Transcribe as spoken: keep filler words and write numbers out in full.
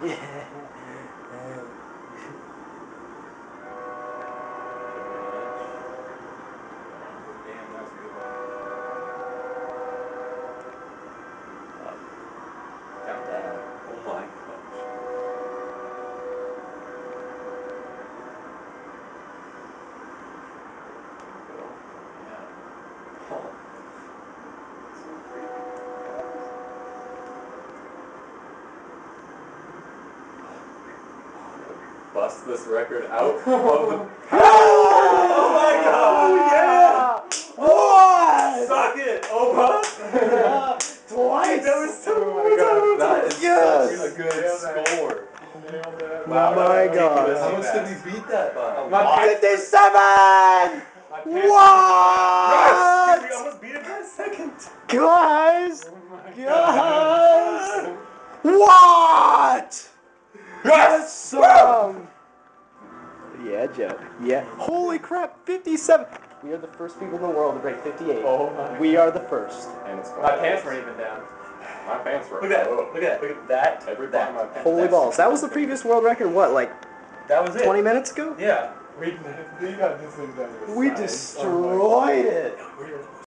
Yeah. Damn, that's a good one. Countdown. Oh my gosh. Yeah. Oh. So creepy. Bust this record out of the... Oh my god! Yeah! What? Suck it, Opa! Twice! That was so Oh my good. God. That is Yes. such a good score. Nailed that. Wow, My my God. How much did we beat that by? fifty-seven! What? We almost beat it by a second. Guys! Oh my Guys! What? Yes, some. Yeah, Joe. Yeah. Holy crap, fifty-seven. We are the first people in the world to break fifty-eight. Oh my We are the first. And it's My pants weren't even down. My pants were Look at that. up. Look at that. Look at that. Every that. time my pants Holy balls. That was the previous world record, what, like That was it. twenty minutes ago? Yeah. We, we got this thing down to a We science. destroyed it. We're